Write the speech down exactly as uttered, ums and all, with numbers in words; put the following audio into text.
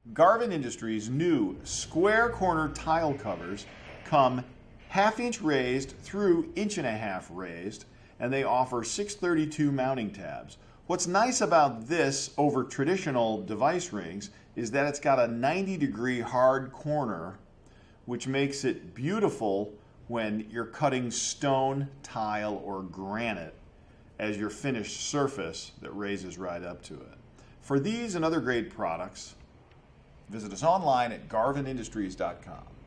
Garvin Industries' new square corner tile covers come half inch raised through inch and a half raised, and they offer six thirty-two mounting tabs. What's nice about this over traditional device rings is that it's got a ninety degree hard corner, which makes it beautiful when you're cutting stone, tile, or granite as your finished surface that raises right up to it. For these and other great products, visit us online at garvin industries dot com.